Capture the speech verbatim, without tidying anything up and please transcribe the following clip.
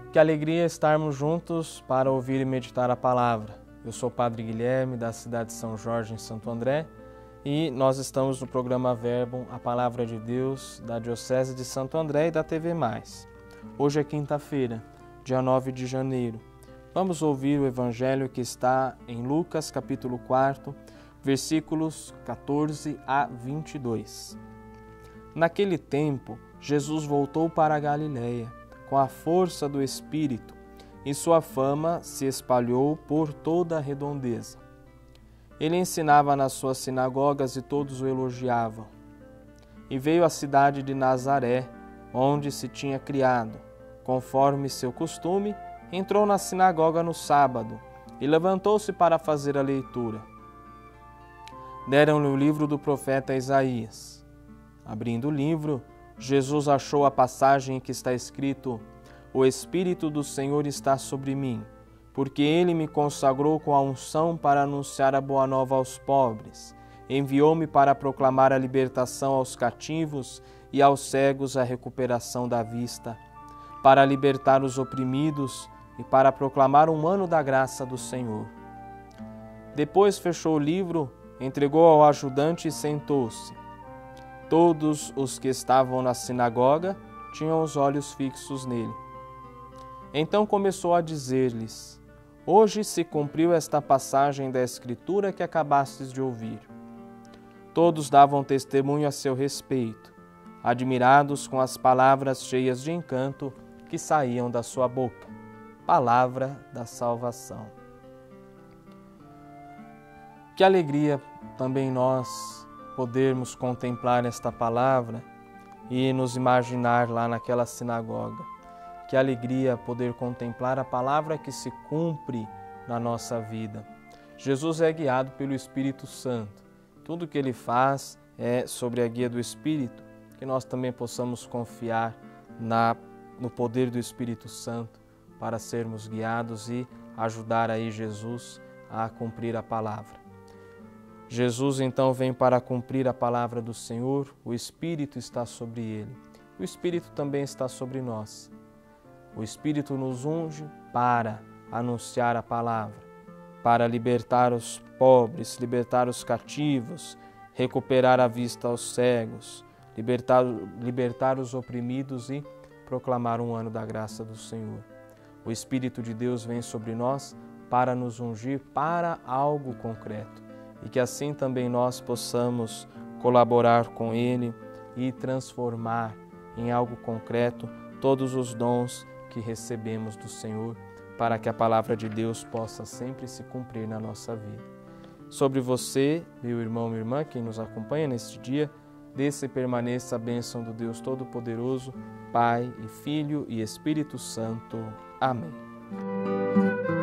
Que alegria estarmos juntos para ouvir e meditar a palavra. Eu sou o Padre Guilherme, da cidade de São Jorge, em Santo André, e nós estamos no programa Verbum, a Palavra de Deus, da Diocese de Santo André e da T V Mais. Hoje é quinta-feira, dia nove de janeiro. Vamos ouvir o Evangelho que está em Lucas, capítulo quatro, versículos quatorze a vinte e dois. Naquele tempo, Jesus voltou para a Galiléia, com a força do Espírito, e sua fama se espalhou por toda a redondeza. Ele ensinava nas suas sinagogas e todos o elogiavam. E veio à cidade de Nazaré, onde se tinha criado. Conforme seu costume, entrou na sinagoga no sábado e levantou-se para fazer a leitura. Deram-lhe o livro do profeta Isaías. Abrindo o livro, Jesus achou a passagem em que está escrito: O Espírito do Senhor está sobre mim, porque Ele me consagrou com a unção para anunciar a boa nova aos pobres. Enviou-me para proclamar a libertação aos cativos e aos cegos a recuperação da vista, para libertar os oprimidos e para proclamar um ano da graça do Senhor. Depois fechou o livro, entregou ao ajudante e sentou-se. Todos os que estavam na sinagoga tinham os olhos fixos nele. Então começou a dizer-lhes: Hoje se cumpriu esta passagem da Escritura que acabastes de ouvir. Todos davam testemunho a seu respeito, admirados com as palavras cheias de encanto que saíam da sua boca. Palavra da salvação. Que alegria também nós podermos contemplar esta palavra e nos imaginar lá naquela sinagoga. Que alegria poder contemplar a palavra que se cumpre na nossa vida. Jesus é guiado pelo Espírito Santo. Tudo que Ele faz é sobre a guia do Espírito, que nós também possamos confiar na, no poder do Espírito Santo para sermos guiados e ajudar aí Jesus a cumprir a palavra. Jesus então vem para cumprir a palavra do Senhor, o Espírito está sobre Ele. O Espírito também está sobre nós. O Espírito nos unge para anunciar a palavra, para libertar os pobres, libertar os cativos, recuperar a vista aos cegos, libertar, libertar os oprimidos e proclamar um ano da graça do Senhor. O Espírito de Deus vem sobre nós para nos ungir para algo concreto. E que assim também nós possamos colaborar com Ele e transformar em algo concreto todos os dons que recebemos do Senhor, para que a palavra de Deus possa sempre se cumprir na nossa vida. Sobre você, meu irmão, minha irmã, quem nos acompanha neste dia, desça e permaneça a bênção do Deus Todo-Poderoso, Pai e Filho e Espírito Santo. Amém.